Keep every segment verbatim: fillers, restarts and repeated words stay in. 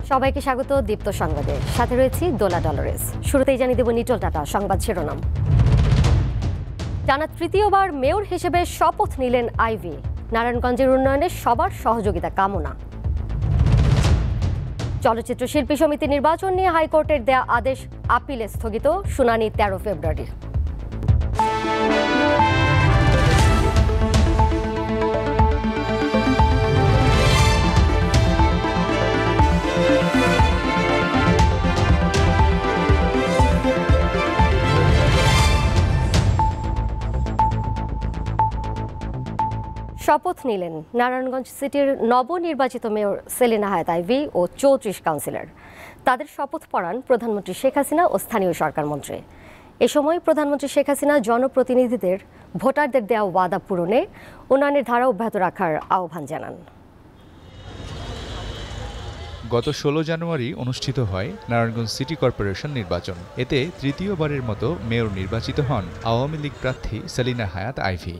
সবাইকে স্বাগত দীপ্ত সংবাদে। সাথে রয়েছি দোলা ডলরেস। শুরুতেই জানিয়ে দেব নিটল টাটা সংবাদ শিরোনাম। টানা তৃতীয়বার মেয়র হিসেবে শপথ নিলেন আইভি। নারায়ণগঞ্জের উন্নয়নে সবার সহযোগিতা কামনা। চলচ্চিত্র শিল্পী সমিতি নির্বাচন নিয়ে হাইকোর্টের দেয়া আদেশ আপিলে স্থগিত, শুনানি তেরো ফেব্রুয়ারি। শপথ নিলেন নারায়ণগঞ্জ সিটির নবনির্বাচিত মেয়র সেলিনা হায়াত আইভি ও চৌত্রিশ কাউন্সিলর। তাদের শপথ পড়ান প্রধানমন্ত্রী শেখ হাসিনা ও স্থানীয় সরকার মন্ত্রী। এ সময় প্রধানমন্ত্রী শেখ হাসিনা জনপ্রতিনিধিদের ভোটারদের দেওয়া ওয়াদা পূরণে উন্নয়নের ধারা অব্যাহত রাখার আহ্বান জানান। গত ষোলো জানুয়ারি অনুষ্ঠিত হয় নারায়ণগঞ্জ সিটি কর্পোরেশন নির্বাচন। এতে তৃতীয়বারের মতো মেয়র নির্বাচিত হন আওয়ামী লীগ প্রার্থী সেলিনা হায়াত আইভি।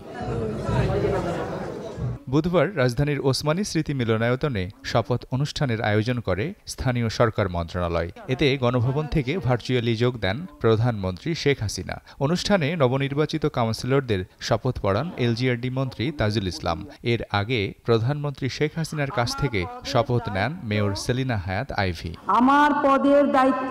বুধবার রাজধানীর ওসমানী স্মৃতি মিলনায়তনে শপথ অনুষ্ঠানের আয়োজন করে স্থানীয় সরকার মন্ত্রণালয়। এতে গণভবন থেকে ভার্চুয়ালি যোগ দেন প্রধানমন্ত্রী শেখ হাসিনা। অনুষ্ঠানে নবনির্বাচিত কাউন্সিলরদের শপথ পড়ান এলজিআরডি মন্ত্রী তাজুল ইসলাম। এর আগে প্রধানমন্ত্রী শেখ হাসিনার কাছ থেকে শপথ নেন মেয়র সেলিনা হায়াত আইভি। আমার পদের দায়িত্ব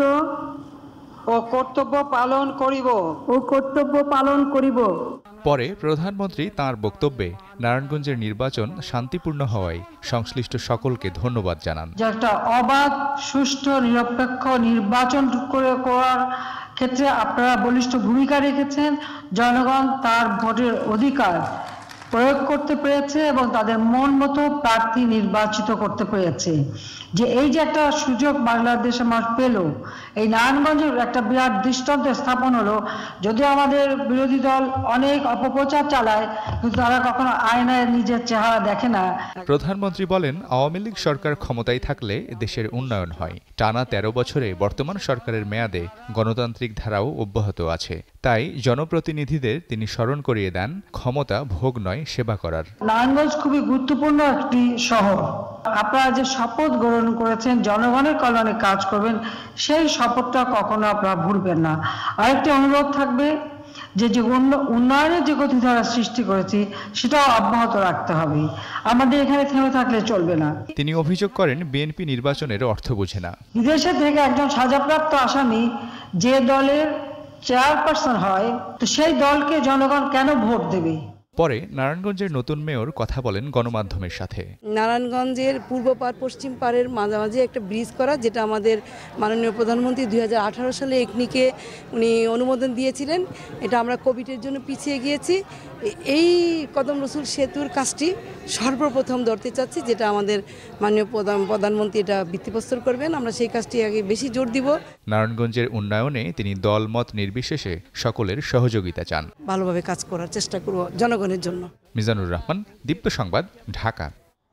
ও কর্তব্য পালন করিব ও কর্তব্য পালন করিব। পরে প্রধানমন্ত্রী তাঁর বক্তব্যে নারায়ণগঞ্জের নির্বাচন শান্তিপূর্ণ হওয়ায় সংশ্লিষ্ট সকলকে ধন্যবাদ জানান। যে একটা অবাধ, সুষ্ঠু, নিরপেক্ষ নির্বাচন করে করার ক্ষেত্রে আপনারা বলিষ্ঠ ভূমিকা রেখেছেন। জনগণ তার ভোটের অধিকার প্রয়োগ করতে পেরেছে এবং তাদের মন মতো প্রার্থী নির্বাচিত করতে পেরেছে। যে এই যে একটা সুযোগ বাংলাদেশের মানুষ পেল, এই নারায়ণগঞ্জের একটা বিরাট দৃষ্টান্ত স্থাপন হলো। যদিও আমাদের বিরোধী দল অনেক অপপ্রচার চালায়, কিন্তু তারা কখনো আয়নায় নিজের চেহারা দেখে না। প্রধানমন্ত্রী বলেন, আওয়ামী লীগ সরকার ক্ষমতায় থাকলে দেশের উন্নয়ন হয়। টানা তেরো বছরে বর্তমান সরকারের মেয়াদে গণতান্ত্রিক ধারাও অব্যাহত আছে। তাই জনপ্রতিনিধিদের তিনি স্মরণ করিয়ে দেন, ক্ষমতা ভোগ নয়, সেবা করার। নারায়ণগঞ্জ খুবই গুরুত্বপূর্ণ একটি শহর। আপনারা যে শপথ গ্রহণ করেছেন জনগণের কল্যাণে কাজ করবেন, সেই শপথটা কখনো আপনারা ভুলবেন না। আরেকটি অনুরোধ থাকবে যে যে উন্নয়নের যে গতিধারা সৃষ্টি করেছি সেটাও অব্যাহত রাখতে হবে। আমাদের এখানে থেমে থাকলে চলবে না। তিনি অভিযোগ করেন, বিএনপি নির্বাচনের অর্থ বোঝে না। বিদেশে থেকে একজন সাজাপ্রাপ্ত আসামি যে দলের চেয়ারপারসন হয়, তো সেই দলকে জনগণ কেন ভোট দেবে? পরে নারায়ণগঞ্জের নতুন মেয়র কথা বলেন গণমাধ্যমের সাথে। নারায়ণগঞ্জের পূর্ব পার পশ্চিম পারের মাঝামাঝি একটা ব্রিজ করা, যেটা আমাদের মাননীয় প্রধানমন্ত্রী দুই হাজার আঠারো সালে একনিকে উনি অনুমোদন দিয়েছিলেন। এটা আমরা কোভিডের জন্য পিছিয়ে গিয়েছি। এই কদম রসুল সেতুর কাজটি সর্বপ্রথম ধরতে চাচ্ছি, যেটা আমাদের মাননীয় প্রধানমন্ত্রী এটা ভিত্তিপ্রস্তর করবেন। আমরা সেই কাজটি আগে বেশি জোর দিব। নারায়ণগঞ্জের উন্নয়নে তিনি দলমত নির্বিশেষে সকলের সহযোগিতা চান। ভালোভাবে কাজ করার চেষ্টা করব জনগণের জন্য। মিজানুর রহমান, দীপ্ত সংবাদ, ঢাকা।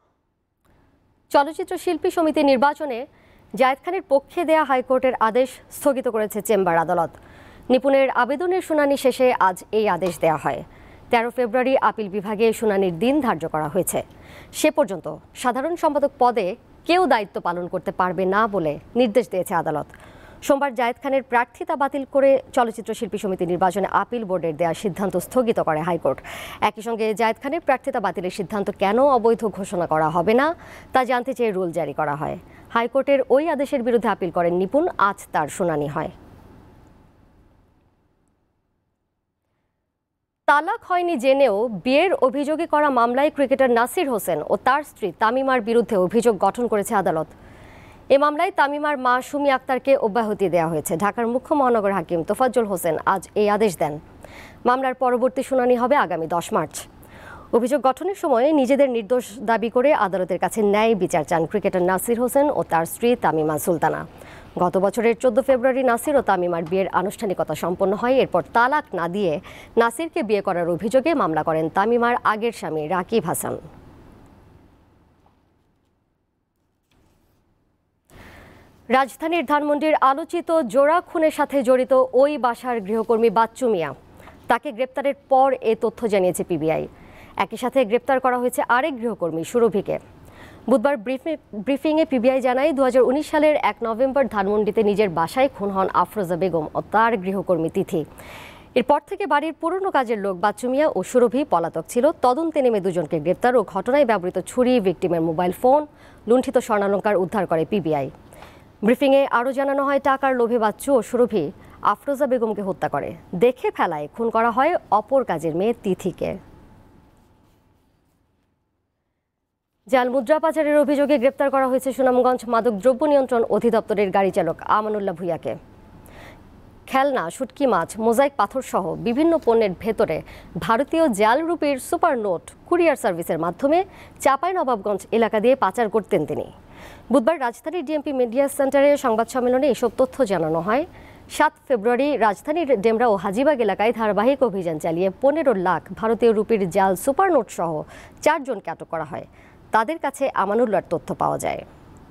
চলচ্চিত্র শিল্পী সমিতি নির্বাচনে জায়েদ খানের পক্ষে দেয়া হাইকোর্টের আদেশ স্থগিত করেছে চেম্বার আদালত। নিপুণের আবেদনের শুনানি শেষে আজ এই আদেশ দেয়া হয়। তেরো ফেব্রুয়ারি আপিল বিভাগে শুনানির দিন ধার্য করা হয়েছে। সে পর্যন্ত সাধারণ সম্পাদক পদে কেউ দায়িত্ব পালন করতে পারবে না বলে নির্দেশ দিয়েছে আদালত। সোমবার জায়েদ খানের প্রার্থিতা বাতিল করে চলচ্চিত্র শিল্পী সমিতি নির্বাচনে আপিল বোর্ডের দেওয়া সিদ্ধান্ত স্থগিত করে হাইকোর্ট। একই সঙ্গে জায়েদ খানের প্রার্থিতা বাতিলের সিদ্ধান্ত কেন অবৈধ ঘোষণা করা হবে না তা জানতে চেয়ে রুল জারি করা হয়। হাইকোর্টের ওই আদেশের বিরুদ্ধে আপিল করেন নিপুণ। আজ তার শুনানি হয়। তালাক হয়নি জেনেও বিয়ের অভিযোগে করা মামলায় ক্রিকেটার নাসির হোসেন ও তার স্ত্রী তামিমার বিরুদ্ধে অভিযোগ গঠন করেছে আদালত। এ মামলায় তামিমার মা সুমি আক্তারকে অব্যাহতি দেওয়া হয়েছে। ঢাকার মুখ্য মহানগর হাকিম তোফাজ্জল হোসেন আজ এই আদেশ দেন। মামলার পরবর্তী শুনানি হবে আগামী দশ মার্চ। অভিযোগ গঠনের সময় নিজেদের নির্দোষ দাবি করে আদালতের কাছে ন্যায় বিচার চান ক্রিকেটার নাসির হোসেন ও তার স্ত্রী তামিমা সুলতানা। গত বছরের চোদ্দ ফেব্রুয়ারি নাসির ও তামিমার বিয়ের আনুষ্ঠানিকতা সম্পন্ন হয়। এরপর তালাক না দিয়ে নাসিরকে বিয়ে করার অভিযোগে মামলা করেন তামিমার আগের স্বামী রাকিব হাসান। রাজধানীর ধানমন্ডির আলোচিত জোড়া খুনের সাথে জড়িত ওই বাসার গৃহকর্মী বাচ্চু মিয়া, তাকে গ্রেপ্তারের পর এ তথ্য জানিয়েছে পিবিআই। একই সাথে গ্রেপ্তার করা হয়েছে আরেক গৃহকর্মী সুরভিকে। বুধবার ব্রিফিংয়ে পিবিআই জানায় দু হাজার উনিশ সালের এক নভেম্বর ধানমন্ডিতে নিজের বাসায় খুন হন আফরোজা বেগম ও তার গৃহকর্মী তিথি। এরপর থেকে বাড়ির পুরনো কাজের লোক বাচ্চু মিয়া ও সুরভি পলাতক ছিল। তদন্তে নেমে দুজনকে গ্রেপ্তার ও ঘটনায় ব্যবহৃত ছুরি, ভিকটিমের মোবাইল ফোন, লুণ্ঠিত স্বর্ণালংকার উদ্ধার করে পিবিআই। ব্রিফিংয়ে আরও জানানো হয়, টাকার লোভে বাচ্চু ও সুরভি আফরোজা বেগমকে হত্যা করে। দেখে ফেলায় খুন করা হয় অপর কাজের মেয়ে তিথিকে। জাল মুদ্রা পাচারের অভিযোগে গ্রেপ্তার করা হয়েছে সুনামগঞ্জ মাদক দ্রব্য নিয়ন্ত্রণ অধিদপ্তরের গাড়ি চালক আমানুল্লাহ ভূঁইয়াকে। খেলনা, শুটকি মাছ, মোজাইক পাথর সহ বিভিন্ন পণ্যের ভেতরে ভারতীয় জাল রুপির সুপার নোট কুরিয়ার সার্ভিসের মাধ্যমে চাঁপাইনবাবগঞ্জ এলাকা দিয়ে পাচার করতেন তিনি। বুধবার রাজধানীর ডিএমপি মিডিয়া সেন্টারে সংবাদ সম্মেলনে এসব তথ্য জানানো হয়। সাত ফেব্রুয়ারি রাজধানীর ডেমরা ও হাজিবাগ এলাকায় ধারাবাহিক অভিযান চালিয়ে পনেরো লাখ ভারতীয় রুপির জাল সুপার নোট সহ চারজনকে আটক করা হয়। তাদের কাছে আমানুল্লাহর তথ্য পাওয়া যায়।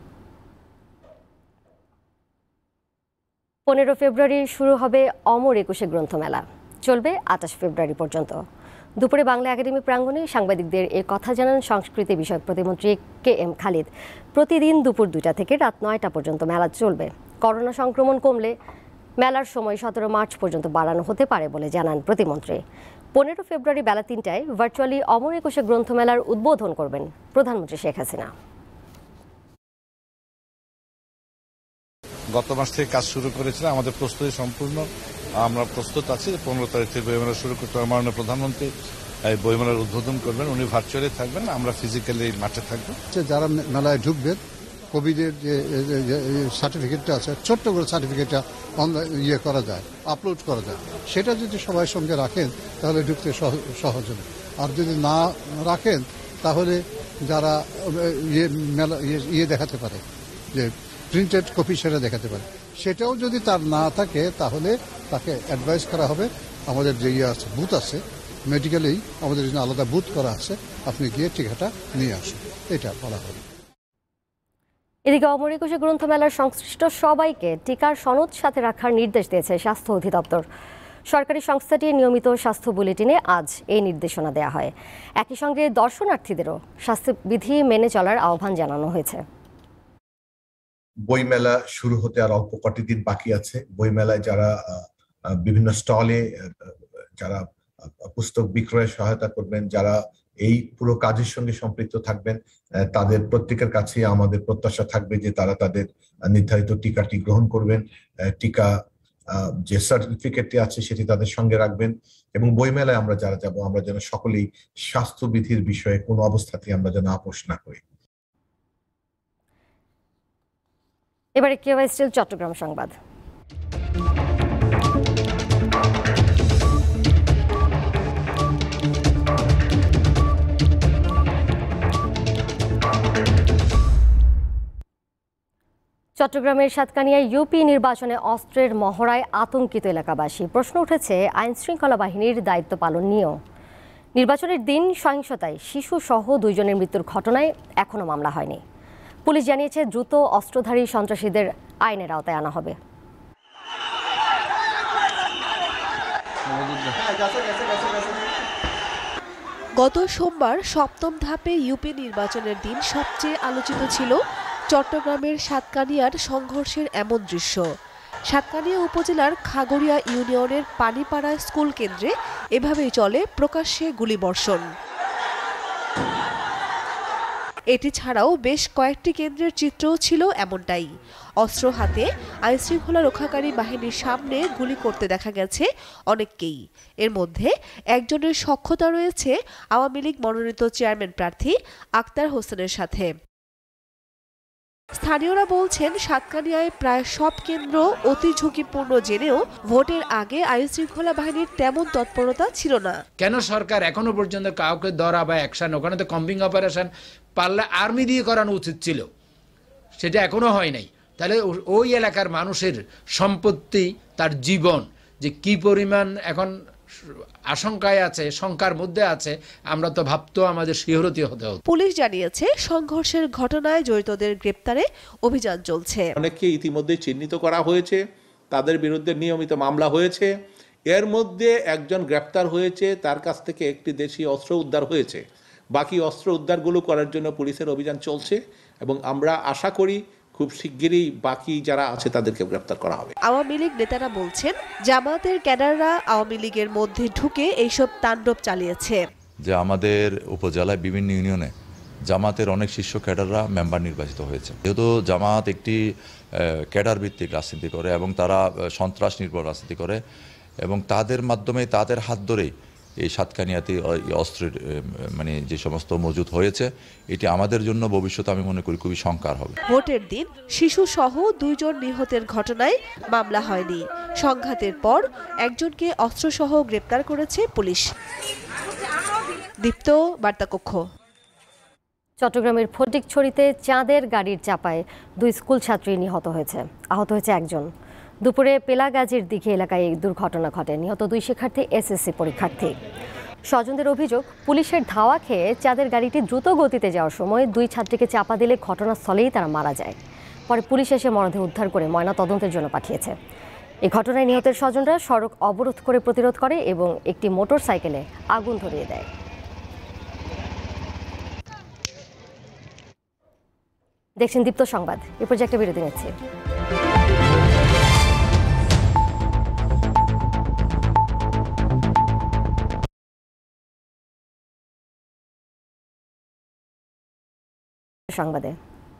পনেরো ফেব্রুয়ারি শুরু হবে অমর একুশে গ্রন্থমেলা, চলবে আঠাশ ফেব্রুয়ারি পর্যন্ত। দুপুরে বাংলা একাডেমি প্রাঙ্গণে সাংবাদিকদের এ কথা জানান সংস্কৃতি বিষয়ক প্রতিমন্ত্রী কে এম খালিদ। প্রতিদিন দুপুর দুইটা থেকে রাত নয়টা পর্যন্ত মেলা চলবে। করোনা সংক্রমণ কমলে মেলার সময় সতেরো মার্চ পর্যন্ত বাড়ানো হতে পারে বলে জানান প্রতিমন্ত্রী। পনেরো ফেব্রুয়ারি বেলা তিনটায় ভার্চুয়ালি অমর একুশে গ্রন্থমেলার উদ্বোধন করবেন প্রধানমন্ত্রী শেখ হাসিনা। গত মাস থেকে কাজ শুরু করেছিলাম, আমাদের প্রস্তুতি সম্পূর্ণ, আমরা প্রস্তুত আছি। পনেরো তারিখ থেকে বইমেলা শুরু করতে মাননীয় প্রধানমন্ত্রী এই বইমেলার উদ্বোধন করবেন, উনি ভার্চুয়ালি থাকবেন, আমরা ফিজিক্যালি মাঠে থাকবো। যারা মেলায় ঢুকবেন, কোভিডের যে সার্টিফিকেটটা আছে, ছোট্ট করে সার্টিফিকেটটা অনলাইন ইয়ে করা যায়, আপলোড করা যায়, সেটা যদি সবাই সঙ্গে রাখেন তাহলে ঢুকতে সহজ হবে। আর যদি না রাখেন তাহলে যারা ইয়ে মেলা ইয়ে দেখাতে পারে, যে প্রিন্টেড কপি, সেটা দেখাতে পারে, সেটাও যদি তার না থাকে তাহলে তাকে অ্যাডভাইস করা হবে। আমাদের যে ইয়ে আছে, বুথ আছে, মেডিকেলেই আমাদের জন্য আলাদা বুথ করা আছে, আপনি গিয়ে টিকাটা নিয়ে আসুন, এটা বলা হবে। এদিকে অমর একুশে গ্রন্থমেলার সংশ্লিষ্ট সবাইকে টিকার সনদ সাথে রাখার নির্দেশ দিয়েছে স্বাস্থ্য অধিদপ্তর। সরকারি সংস্থাটির নিয়মিত স্বাস্থ্য বুলেটিনে আজ এই নির্দেশনা দেওয়া হয়। একই সঙ্গে দর্শনার্থীদেরও স্বাস্থ্যবিধি মেনে চলার আহ্বান জানানো হয়েছে। বইমেলা শুরু হতে আর অল্প কটি দিন বাকি আছে। বইমেলায় যারা বিভিন্ন স্টলে যারা পুস্তক বিক্রয়ে সহায়তা করবেন, যারা এই পুরো কাজের সঙ্গে সম্পৃক্ত থাকবেন, তাদের প্রত্যেকের কাছে আমাদের প্রত্যাশা থাকবে যে তারা তাদের নির্ধারিত টিকাটি গ্রহণ করবেন। টিকা যে সার্টিফিকেটটি আছে সেটি তাদের সঙ্গে রাখবেন, এবং বইমেলায় আমরা যারা যাব আমরা যেন সকলেই স্বাস্থ্যবিধির বিষয়ে কোনো অবস্থাতেই আমরা যেন আপোষ না করি। এবারে কেওয়াই স্টিল চট্টগ্রাম সংবাদ। চট্টগ্রামের সাতকানিয়ায় ইউপি নির্বাচনে অস্ত্রের মহড়ায় আতঙ্কিত এলাকাবাসী। প্রশ্ন উঠেছে আইন শৃঙ্খলা বাহিনীর দায়িত্ব পালন নিয়েও। নির্বাচনের দিন সহিংসতায় শিশু সহ দুইজনের মৃত্যুর ঘটনায় এখনো মামলা হয়নি। পুলিশ জানিয়েছে দ্রুত অস্ত্রধারী সন্ত্রাসীদের আইনের আওতায় আনা হবে। গত সোমবার সপ্তম ধাপে ইউপি নির্বাচনের দিন সবচেয়ে আলোচিত ছিল চট্টগ্রামের সাতকানিয়ার সংঘর্ষের এমন দৃশ্য। সাতকানিয়া উপজেলার খাগড়িয়া ইউনিয়নের পানিপাড়া স্কুল কেন্দ্রে এভাবেই চলে প্রকাশ্যে গুলিবর্ষণ। এটি ছাড়াও বেশ কয়েকটি কেন্দ্রের চিত্রও ছিল এমনটাই। অস্ত্র হাতে আইনশৃঙ্খলা রক্ষাকারী বাহিনীর সামনে গুলি করতে দেখা গেছে অনেককেই। এর মধ্যে একজনের সখ্যতা রয়েছে আওয়ামী লীগ মনোনীত চেয়ারম্যান প্রার্থী আক্তার হোসেনের সাথে। স্থানীয়রা বলছেন সাতকানিয়ায় প্রায় সব কেন্দ্র অতি ঝুঁকিপূর্ণ জেনেও ভোটের আগে আইনশৃঙ্খলা বাহিনীর তেমন তৎপরতা ছিল না। কেন সরকার এখনো পর্যন্ত কাউকে ধরা বা অ্যাকশন, ওখানে তো কম্বিং অপারেশন পারলে আর্মি দিয়ে করানো উচিত ছিল, সেটা এখনো হয় নাই। তাহলে ওই এলাকার মানুষের সম্পত্তি, তার জীবন যে কি পরিমাণ এখন আশঙ্কায় আছে, শঙ্কার মধ্যে আছে, আমরা তো ভাবতো আমাদের শিহরিত হতে হতো। পুলিশ জানিয়েছে সংঘর্ষের ঘটনায় জড়িতদের গ্রেপ্তারে অভিযান চলছে। অনেককে ইতিমধ্যে চিহ্নিত করা হয়েছে, তাদের বিরুদ্ধে নিয়মিত মামলা হয়েছে। এর মধ্যে একজন গ্রেপ্তার হয়েছে, তার কাছ থেকে একটি দেশীয় অস্ত্র উদ্ধার হয়েছে। বাকি অস্ত্র উদ্ধারগুলো করার জন্য পুলিশের অভিযান চলছে এবং আমরা আশা করি খুব শিগগিরই বাকি যারা আছে তাদেরকে গ্রেপ্তার করা হবে। আওয়ামী লীগ নেতারা বলছেন জামাতের ক্যাডাররা আওয়ামী লীগের মধ্যে ঢুকে এইসব তাণ্ডব চালিয়েছে। যে আমাদের উপজেলায় বিভিন্ন ইউনিয়নে জামাতের অনেক শীর্ষ ক্যাডাররা মেম্বার নির্বাচিত হয়েছে। যেহেতু জামাত একটি ক্যাডার ভিত্তিক রাজনীতি করে এবং তারা সন্ত্রাস নির্ভর রাজনীতি করে এবং তাদের মাধ্যমে তাদের হাত ধরেই এই সাতকানিয়াতে অস্ত্রের মানে যে সমস্ত মজুদ হয়েছে, এটি আমাদের জন্য ভবিষ্যতে আমি মনে করি খুবই শঙ্কার হবে। ভোটের দিন শিশু সহ দুইজন নিহতের ঘটনায় মামলা হয়নি। সংঘাতের পর একজনকে অস্ত্রসহ গ্রেপ্তার করেছে পুলিশ। দীপ্ত বার্তাকক্ষ। চট্টগ্রামের ফটিকছড়িতে চাঁদের গাড়ির চাপায় দুই স্কুল ছাত্রী নিহত হয়েছে, আহত হয়েছে একজন। দুপুরে পেলাগাজীর দিকে এলাকায় এই দুর্ঘটনা ঘটে। নিহত দুই শিক্ষার্থী এসএসসি পরীক্ষার্থী। স্বজনদের অভিযোগ, পুলিশের ধাওয়া খেয়ে চাঁদের গাড়িটি দ্রুত গতিতে যাওয়ার সময় দুই ছাত্রীকে চাপা দিলে ঘটনাস্থলেই তারা মারা যায়। পরে পুলিশ এসে মরদেহ উদ্ধার করে ময়না তদন্তের জন্য পাঠিয়েছে। এই ঘটনায় নিহতের স্বজনরা সড়ক অবরোধ করে প্রতিরোধ করে এবং একটি মোটর সাইকেলে আগুন ধরিয়ে দেয়। দেখছেন দীপ্ত সংবাদ। এ পর্যায়ে একটা বিরতি নিচ্ছি। সংবাদে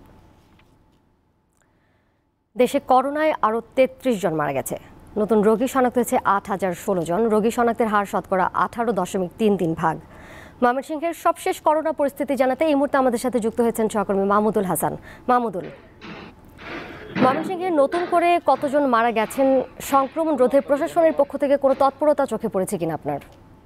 দেশে করোনায় আরও তেত্রিশ জন মারা গেছে। নতুন রোগী শনাক্ত হয়েছে আট হাজার ষোলো জন। রোগী শনাক্তের হার শতকরা আঠারো দশমিক তিন তিন ভাগ। ময়মনসিংহের সবশেষ করোনা পরিস্থিতি জানাতে এই মুহূর্তে আমাদের সাথে যুক্ত হয়েছেন সহকর্মী মাহমুদুল হাসান। মাহমুদুল, ময়মনসিংহে নতুন করে কতজন মারা গেছেন? সংক্রমণ রোধে প্রশাসনের পক্ষ থেকে কোনো তৎপরতা চোখে পড়েছে কিনা আপনার?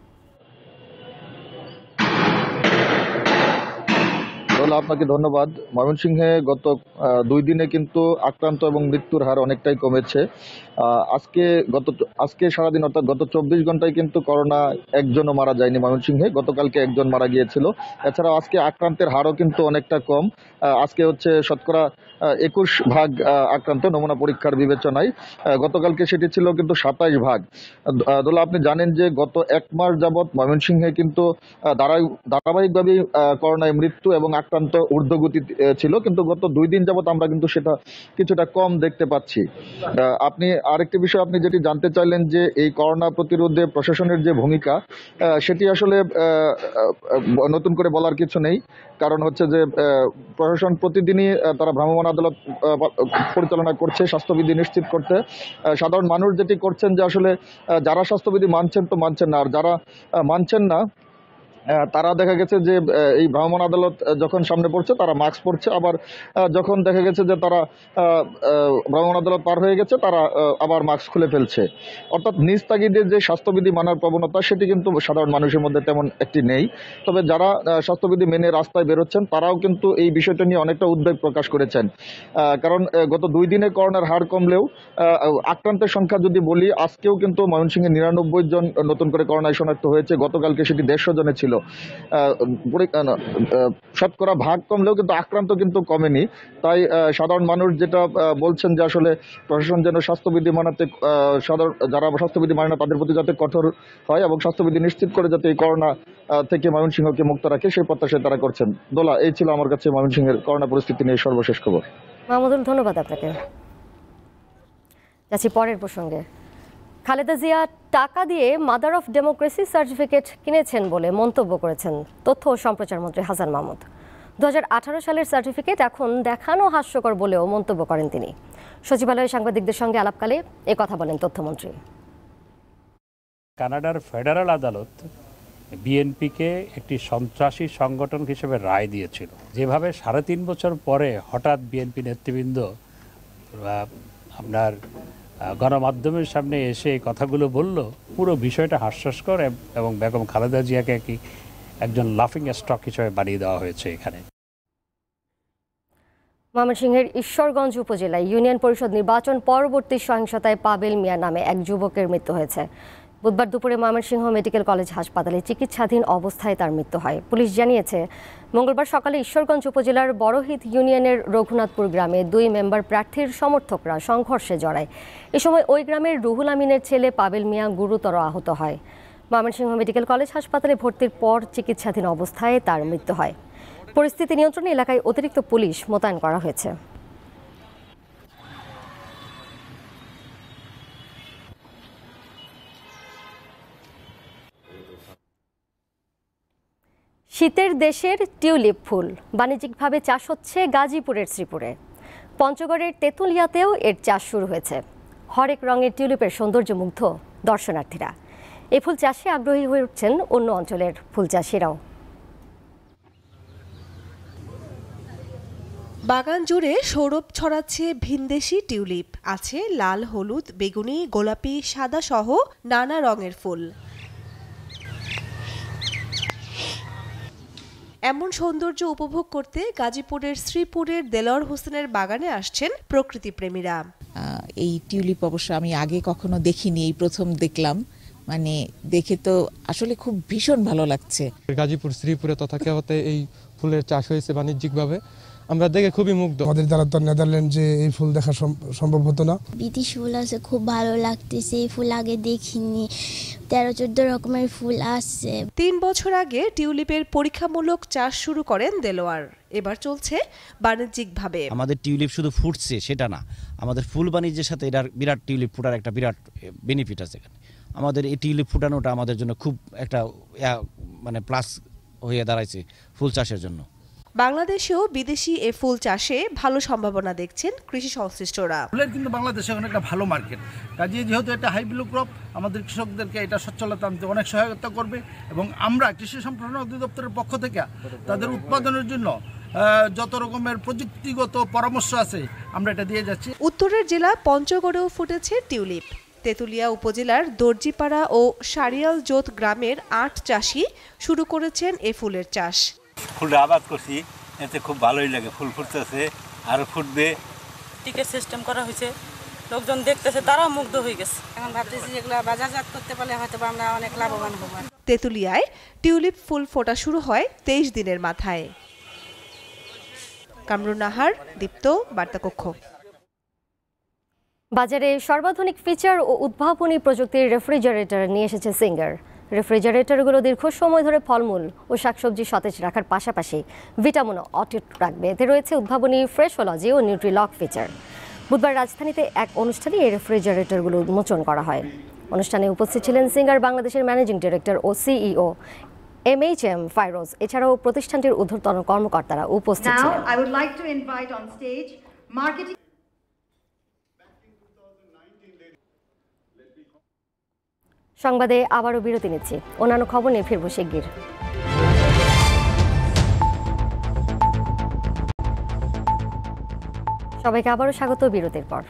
আপনাকে ধন্যবাদ। ময়মনসিংহে গত দুই দিনে কিন্তু আক্রান্ত এবং মৃত্যুর হার অনেকটাই কমেছে। আজকে গত আজকে সারাদিন অর্থাৎ গত চব্বিশ ঘন্টায় কিন্তু করোনা একজনও মারা যায়নি ময়মনসিংহে। গতকালকে একজন মারা গিয়েছিল। এছাড়াও আজকে আক্রান্তের হারও কিন্তু অনেকটা কম। আজকে হচ্ছে শতকরা একুশ ভাগ আক্রান্ত নমুনা পরীক্ষার বিবেচনায়। গতকালকে সেটি ছিল কিন্তু সাতাইশ ভাগ। দোলা, আপনি জানেন যে গত এক মাস যাবৎ ময়মনসিংহে কিন্তু ধারাবাহিকভাবেই করোনায় মৃত্যু এবং আক্রান্ত ঊর্ধ্বগতি ছিল, কিন্তু গত দুই দিন যাবৎ আমরা কিন্তু সেটা কিছুটা কম দেখতে পাচ্ছি। আপনি আরেকটি বিষয় আপনি যেটি জানতে চাইলেন যে এই করোনা প্রতিরোধে প্রশাসনের যে ভূমিকা, সেটি আসলে নতুন করে বলার কিছু নেই। কারণ হচ্ছে যে প্রশাসন প্রতিদিনই তারা ভ্রাম্যমাণ আদালত পরিচালনা করছে স্বাস্থ্যবিধি নিশ্চিত করতে। সাধারণ মানুষ যেটি করছেন যে আসলে যারা স্বাস্থ্যবিধি মানছেন তো মানছেন না, আর যারা মানছেন না তারা দেখা গেছে যে এই ভ্রাম্যমাণ আদালত যখন সামনে পড়ছে তারা মাস্ক পরছে, আবার যখন দেখা গেছে যে তারা ভ্রাম্যমাণ আদালত পার হয়ে গেছে তারা আবার মাস্ক খুলে ফেলছে। অর্থাৎ নিজ তাগিদে যে স্বাস্থ্যবিধি মানার প্রবণতা সেটি কিন্তু সাধারণ মানুষের মধ্যে তেমন একটি নেই। তবে যারা স্বাস্থ্যবিধি মেনে রাস্তায় বেরোচ্ছেন তারাও কিন্তু এই বিষয়টা নিয়ে অনেকটা উদ্বেগ প্রকাশ করেছেন। কারণ গত দুই দিনে করোনার হার কমলেও আক্রান্তের সংখ্যা যদি বলি, আজকেও কিন্তু ময়মনসিংহে নিরানব্বই জন নতুন করে করোনায় শনাক্ত হয়েছে। গতকালকে সেটি দেড়শো জনে ছিল। শতকরা ভাগ কমলেও কিন্তু আক্রান্ত কিন্তু কমেনি। তাই সাধারণ মানুষ যেটা বলছেন যে আসলে প্রশাসন যেন স্বাস্থ্যবিধি মানাতে সাধারণ যারা স্বাস্থ্যবিধি মানে না তাদের প্রতি যাতে কঠোর হয় এবং স্বাস্থ্যবিধি নিশ্চিত করে যাতে এই করোনা থেকে ময়মনসিংহকে মুক্ত রাখে সেই প্রত্যাশায় তারা করছেন। দোলা, এই ছিল আমার কাছে ময়মনসিংহের করোনা পরিস্থিতি নিয়ে সর্বশেষ খবর। মাহমুদুল, ধন্যবাদ আপনাকে। যাচ্ছি পরের প্রসঙ্গে। খালেদা জিয়া টাকা দিয়ে মাদার অফ ডেমোক্রেসি সার্টিফিকেট কিনেছেন বলে মন্তব্য করেছেন তথ্য ও সম্প্রচার মন্ত্রী হাসান মাহমুদ। দু হাজার আঠারো সালের সার্টিফিকেট এখন দেখানো হাস্যকর বলেও মন্তব্য করেন তিনি। সচিবালয়ে সাংবাদিকদের সঙ্গে আলাপকালে এ কথা বলেন তথ্যমন্ত্রী। কানাডার ফেডারেল আদালত বিএনপিকে একটি সন্ত্রাসী সংগঠন হিসেবে রায় দিয়েছিল। যেভাবে সাড়ে তিন বছর পরে হঠাৎ বিএনপি নেতৃবৃন্দ আপনার গণমাধ্যমের সামনে এসে এই কথাগুলো বলল, পুরো বিষয়টা হাস্যস্কর এবং বেগম খালেদা জিয়াকে কি একজন লাফিং স্টক হিসেবে বানিয়ে দেওয়া হয়েছে এখানে। ময়মনসিংহের ঈশ্বরগঞ্জ উপজেলায় ইউনিয়ন পরিষদ নির্বাচন পরবর্তী সহিংসতায় পাবেল মিয়া নামে এক যুবকের মৃত্যু হয়েছে। বুধবার দুপুরে ময়মনসিংহ মেডিকেল কলেজ হাসপাতালে চিকিৎসাধীন অবস্থায় তার মৃত্যু হয়। পুলিশ জানিয়েছে, মঙ্গলবার সকালে ঈশ্বরগঞ্জ উপজেলার বড়হিত ইউনিয়নের রঘুনাথপুর গ্রামে দুই মেম্বার প্রার্থীর সমর্থকরা সংঘর্ষে জড়ায়। এ সময় ওই গ্রামের রুহুল আমিনের ছেলে পাবেল মিয়া গুরুতর আহত হয়। ময়মনসিংহ মেডিকেল কলেজ হাসপাতালে ভর্তির পর চিকিৎসাধীন অবস্থায় তার মৃত্যু হয়। পরিস্থিতি নিয়ন্ত্রণে এলাকায় অতিরিক্ত পুলিশ মোতায়েন করা হয়েছে। শীতের দেশের টিউলিপ ফুল বাণিজ্যিকভাবে চাষ হচ্ছে গাজীপুরের শ্রীপুরে। পঞ্চগড়ের তেঁতুলিয়াতেও এর চাষ শুরু হয়েছে। হরেক রঙের টিউলিপের সৌন্দর্যে মুগ্ধ দর্শনার্থীরা। এই ফুল চাষে আগ্রহী হয়ে উঠছেন অন্য অঞ্চলের ফুল চাষিরাও। বাগান জুড়ে সৌরভ ছড়াচ্ছে ভিনদেশি টিউলিপ। আছে লাল, হলুদ, বেগুনি, গোলাপি, সাদা সহ নানা রঙের ফুল। এমন সৌন্দর্য উপভোগ করতে গাজীপুরের শ্রীপুরের দেলোয়ার হোসেনের বাগানে আসছেন প্রকৃতিপ্রেমীরা। এই টিউলিপ অবশ্য আমি আগে কখনো দেখিনি, এই প্রথম দেখলাম। মানে দেখে তো আসলে খুব ভীষণ ভালো লাগছে। গাজীপুর শ্রীপুরে তথাকথিত এই ফুলের চাষ হয়েছে বাণিজ্যিকভাবে, আমরা দেখে খুবই মুগ্ধ। আমাদের দ্বারা তো নেদারল্যান্ডে এই ফুল দেখা সম্ভব হতো না। বিদেশি ফুল আছে, খুব ভালো লাগতেছে। এই ফুল আগে দেখিনি, তেরো চোদ্দ রকমের ফুল আছে। তিন বছর আগে টিউলিপের পরীক্ষামূলক চাষ শুরু করেন দেলোয়ার। এবার চলছে বাণিজ্যিকভাবে। আমাদের টিউলিপ শুধু ফুটছে সেটা না, আমাদের ফুল বাণিজ্যের সাথে এটার বিরাট টিউলিপ ফুটার একটা বিরাট বেনিফিট আছে। আমাদের এই টিউলিপ ফুটানোটা আমাদের জন্য খুব একটা মানে প্লাস হয়ে দাঁড়াইছে ফুল চাষের জন্য। বাংলাদেশেও বিদেশি এ ফুল চাষে ভালো সম্ভাবনা দেখছেন কৃষি সংশ্লিষ্টরা। ফুলের কিন্তু বাংলাদেশে এখন একটা ভালো মার্কেট, কাজে যেহেতু এটা হাই ভ্যালু ক্রপ, আমাদের কৃষকদেরকে এটা সচ্ছলতা আনতে অনেক সহায়তা করবে এবং আমরা কৃষি সম্প্রসারণ অধিদপ্তরের পক্ষ থেকে তাদের উৎপাদনের জন্য যত রকমের প্রযুক্তিগত পরামর্শ আছে আমরা এটা দিয়ে যাচ্ছি। উত্তরের জেলা পঞ্চগড়েও ফুটেছে টিউলিপ। তেঁতুলিয়া উপজেলার দর্জিপাড়া ও সারিয়াল জোত গ্রামের আট চাষি শুরু করেছেন এ ফুলের চাষ। ফুলটা আবাদ করছি, এতে খুব ভালোই লাগে। ফুল ফুটতেছে, আরো ফুটবে। টিকেট সিস্টেম করা হয়েছে, লোকজন দেখতেছে, তারা মুগ্ধ হয়ে গেছে। এখন ভাবতেছি যেগুলো বাজারজাত করতে পারলে হয়তো আমরা অনেক লাভবান হব। তেঁতুলিয়ায় টিউলিপ ফুল ফোটা শুরু হয় তেইশ দিনের মাথায়। কামরুন নাহার, দীপ্ত, বার্তাকক্ষ। বাজারে সর্বাধুনিক ফিচার ও উদ্ভাবনী প্রযুক্তির রেফ্রিজারেটর নিয়ে এসেছে সিঙ্গার। রেফ্রিজারেটরগুলো দীর্ঘ সময় ধরে ফলমূল ও শাকসবজি সতেজ রাখার পাশাপাশি ভিটামিনও অটুট রাখবে। এতে রয়েছে উদ্ভাবনী ফ্রেশোলজি ও নিউট্রিলক ফিচার। বুধবার রাজধানীতে এক অনুষ্ঠানে এই রেফ্রিজারেটরগুলো উন্মোচন করা হয়। অনুষ্ঠানে উপস্থিত ছিলেন সিঙ্গার বাংলাদেশের ম্যানেজিং ডিরেক্টর ও CEO M H M Fairoz. এছাড়াও প্রতিষ্ঠানটির ঊর্ধ্বতন কর্মকর্তারা উপস্থিত ছিলেন। সংবাদে আবারও বিরতি নিচ্ছি, অন্যান্য খবর নিয়ে ফিরব শিগগির। সবাইকে আবারও স্বাগত বিরতির পর।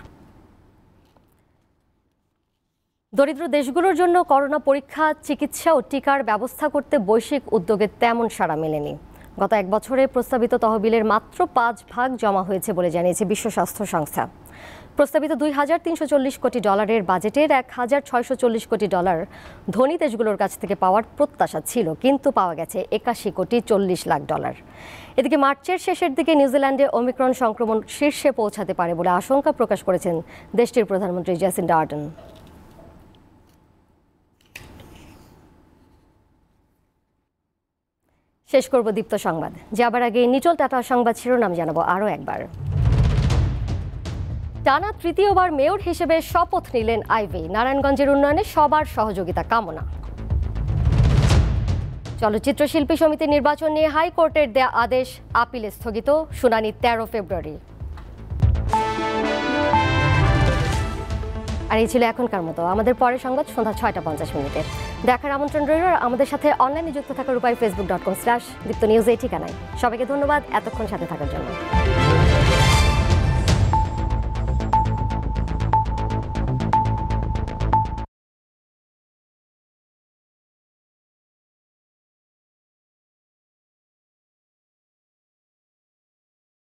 দরিদ্র দেশগুলোর জন্য করোনা পরীক্ষা, চিকিৎসা ও টিকার ব্যবস্থা করতে বৈশ্বিক উদ্যোগে তেমন সাড়া মেলেনি। গত এক বছরে প্রস্তাবিত তহবিলের মাত্র পাঁচ ভাগ জমা হয়েছে বলে জানিয়েছে বিশ্ব স্বাস্থ্য সংস্থা। প্রস্তাবিত দুই হাজার তিনশো চল্লিশ কোটি ডলারের বাজেটের এক হাজার ছয়শো চল্লিশ কোটি ডলার ধনী দেশগুলোর কাছ থেকে পাওয়ার প্রত্যাশা ছিল, কিন্তু পাওয়া গেছে একাশি কোটি চল্লিশ লাখ ডলার। এদিকে মার্চের শেষের দিকে নিউজিল্যান্ডে ওমিক্রন সংক্রমণ শীর্ষে পৌঁছাতে পারে বলে আশঙ্কা প্রকাশ করেছেন দেশটির প্রধানমন্ত্রী জ্যাসিন্ডা আর্ডেন। শেষ করব দীপ্ত সংবাদ, যাবার আগে নিচল টাটা সংবাদ শিরোনাম জানাবো আরও একবার। টানা তৃতীয়বার মেয়র হিসেবে শপথ নিলেন আইভি। নারায়ণগঞ্জের উন্নয়নে সবার সহযোগিতা কামনা। চলচ্চিত্র শিল্পী সমিতির নির্বাচন নিয়ে হাইকোর্টের দেয়া আদেশ আপিলে স্থগিত, শুনানি তেরো ফেব্রুয়ারি। আর এই ছিল এখনকার মতো। আমাদের পরের সংবাদ সন্ধ্যা ছয়টা পঞ্চাশ মিনিটে দেখার আমন্ত্রণ রইল। আমাদের সাথে অনলাইনে যুক্ত থাকার উপায় Facebook dot com slash Deepto news এই ঠিকানায়। সবাইকে ধন্যবাদ এতক্ষণ সাথে থাকার জন্য।